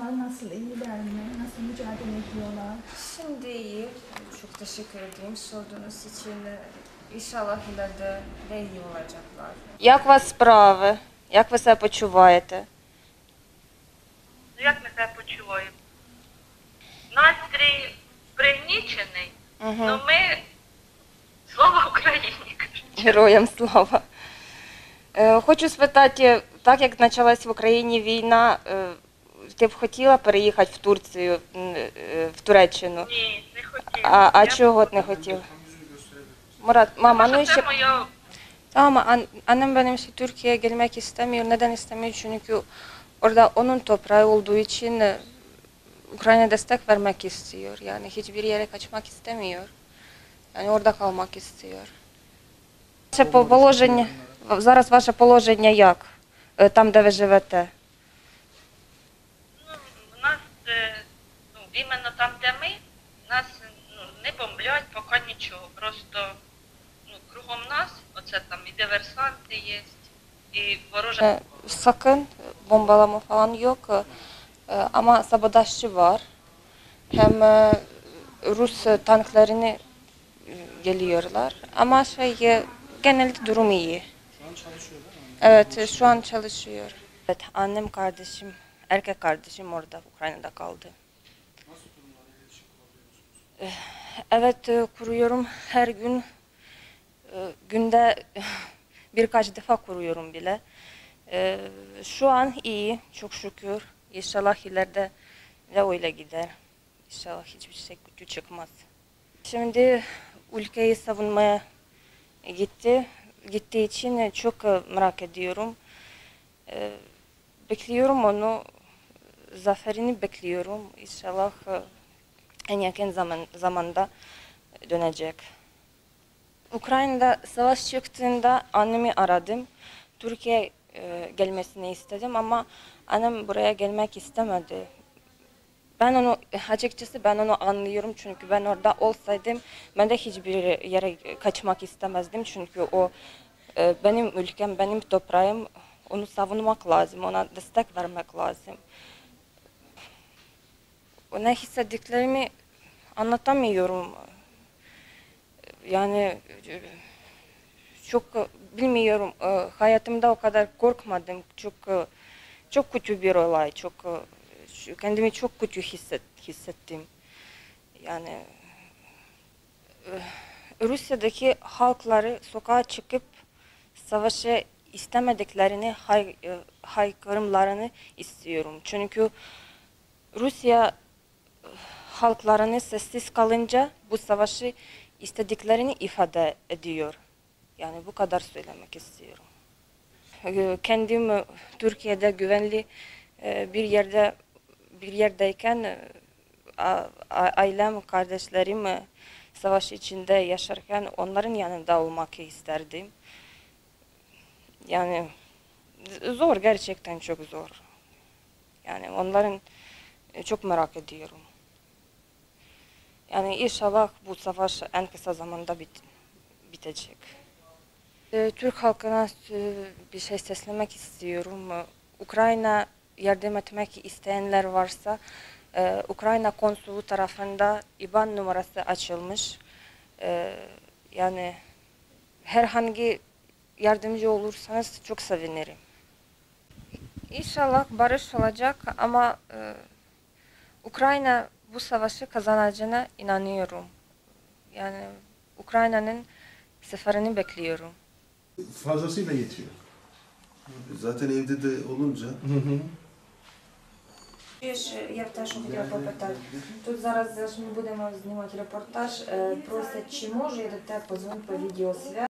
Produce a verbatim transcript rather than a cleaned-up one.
Onlar nasıl, iyiler mi? Nasıl mücadele ediyorlar? Şimdi iyi. Çok teşekkür ederim sorduğunuz için. İnşallah ileride de iyi olacaklar. Як вас справи? Як ви себе почуваєте? Ну, як ми себе почуваємо? Настрій пригнічений, але ми, слава Україні, кажуть. Героям слава. Е, Хочу спитати, так як почалась в Україні війна, е, ти б хотіла переїхати в Турцію, м, е, в Туреччину? Ні, не хотів. А, а Я- чого не хотіла? Murat, mama, Тому ну що ще... це моя Ama an, annem benim işte Türkiye'ye gelmek istemiyor. Neden istemiyor? Çünkü orada onun toprağı olduğu için e, Ukrayna destek vermek istiyor. Yani hiçbir yere kaçmak istemiyor. Yani orada kalmak istiyor. Ваше положення, зараз ваше положення як? Е, Там, де ви живете? Ну, у нас, е, ну, іменно там, де ми, нас ну, не бомблять, поки нічого. Просто ну, кругом нас, оце там і диверсанти є, і ворожа. E, Sakın bombalama falan yok. E, Ama sabotajcı var. Hem e, Rus tanklarını e, geliyorlar. Ama şey e, genelde durum iyi. Şu an çalışıyor değil mi? Evet, e, şu an çalışıyor. Evet, annem kardeşim, erkek kardeşim orada Ukrayna'da kaldı. Nasıl durumlarla iletişim kurabiliyorsunuz? Evet, e, kuruyorum her gün. E, Günde birkaç defa kuruyorum bile. E, Şu an iyi, çok şükür. İnşallah ileride de öyle gider. İnşallah hiçbir şey kötü çıkmaz. Şimdi ülkeyi savunmaya gitti. Gittiği için çok e, merak ediyorum. E, Bekliyorum onu, zaferini bekliyorum. İnşallah e, en yakın zaman, zamanda dönecek. Ukrayna'da savaş çıktığında annemi aradım. Türkiye e, gelmesini istedim ama annem buraya gelmek istemedi. Ben onu açıkçası ben onu anlıyorum çünkü ben orada olsaydım ben de hiçbir yere kaçmak istemezdim çünkü o e, benim ülkem, benim toprağım, onu savunmak lazım, ona destek vermek lazım. Ne hissettiklerimi anlatamıyorum. Yani e, çok e, bilmiyorum. e, Hayatımda o kadar korkmadım. Çok e, çok kötü bir olay. Çok e, şu- kendimi çok kötü hisset, hissettim. Yani e, Rusya'daki halkları sokağa çıkıp savaşı istemediklerini hay, e, haykırımlarını istiyorum. Çünkü Rusya e, halklarını sessiz kalınca bu savaşı istediklerini ifade ediyor. Yani bu kadar söylemek istiyorum. E, Kendim e, Türkiye'de güvenli e, bir yerde bir yerdeyken e, a- a- ailem, kardeşlerim e, savaş içinde yaşarken onların yanında olmak isterdim. Yani zor, gerçekten çok zor. Yani onların e, çok merak ediyorum. Yani inşallah bu savaş en kısa zamanda bit bitecek. E, Türk halkına e, bir şey seslemek istiyorum. E, Ukrayna yardım etmek isteyenler varsa e, Ukrayna konsolu tarafında IBAN numarası açılmış. E, yani herhangi yardımcı olursanız çok sevinirim. İnşallah barış olacak ama e, Ukrayna bu savaşı kazanacağına inanıyorum. Yani Ukrayna'nın seferini bekliyorum. Fazlasıyla yetiyor. Zaten evde de olunca. Я теж хотіла попитати. Тут зараз ми будемо знімати репортаж. Просять, чи можу я до тебе подзвонити по відеосвязі.